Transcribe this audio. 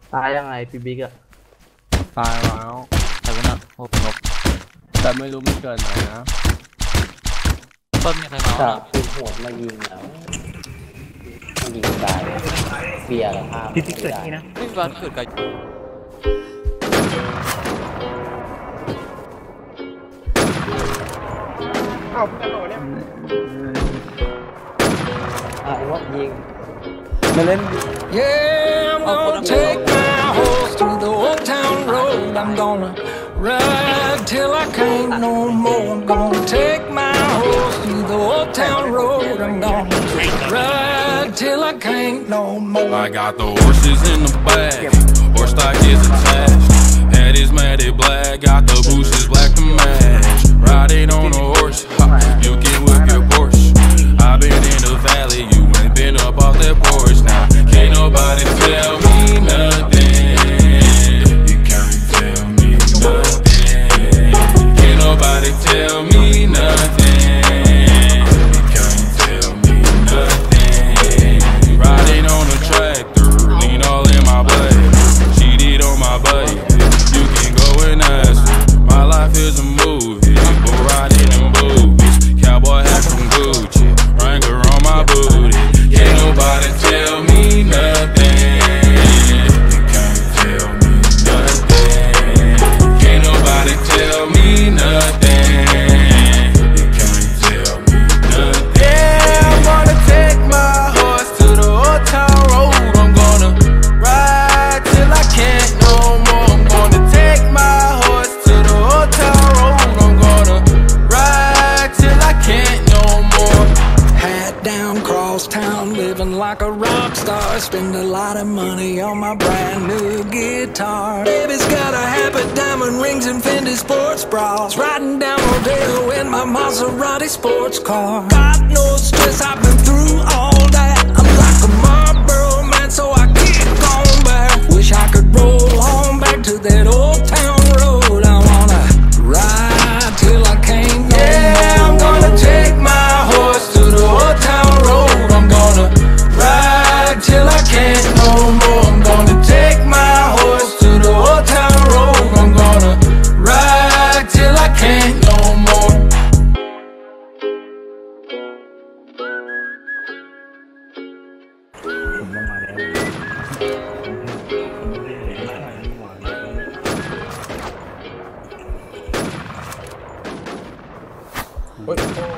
ตายยังไงพี่บิ๊กอะตายแล้วแต่ว่าน่ะโอ้นกแต่ไม่รู้มันเกิดไหนนะต้นมีใครมาจาวะกปืนโหดมายิงแล้วมันยิงตายเบียร์ละภาพพี่เกิดนี่นะไม่มีบ้านเกิดไกลเอ้าพี่ตำรวจเนี่ยไอ้ว่ายิงมาเล่น Yeah, I'm gonna take my horse to the old town road. I'm gonna ride till I can't no more. I'm gonna take my horse to the old town road. I'm gonna ride till I can't no more. I got the horses in the bag, horse stock is attached. Head is matted black, got the bushes black to match. Riding on a horse, ha, you can whip your Porsche. I've been in the valley, you ain't been up off that porch now. Can't nobody tell me nothing. You can't tell me nothing. Can't nobody tell me nothing. You can't tell me nothing. Riding on a tractor, lean all in my blood. Cheated on my buddy. You can go and ask her. My life is a movie, but riding in boobies. Cowboy hat from Gucci, Wrangler on my booty. Can't nobody tell me nothing. You can't tell me nothing. Can't nobody tell me nothing. You can't tell me nothing. Yeah, I'm gonna take my horse to the old town road. I'm gonna ride till I can't no more. I'm gonna take my horse to the old town road. I'm gonna ride till I can't no more. Hat down, cross town, living like a rock star. Spend a lot of money on my brand new guitar. Baby's got a habit, diamond rings and Fendi sports bras. Riding down Rodeo in my Maserati sports car. God knows stress, I've been through all that. I'm like a Marlboro man, so I keep going back. Wish I could roll home back to that old town road. I wanna ride till I can't no Yeah, I'm gonna take my horse to the old town road. I'm gonna ride till I can't no more. I'm gonna take my horse to the old town road. I'm gonna ride till I can't no more. ผมต้องมาแล้ว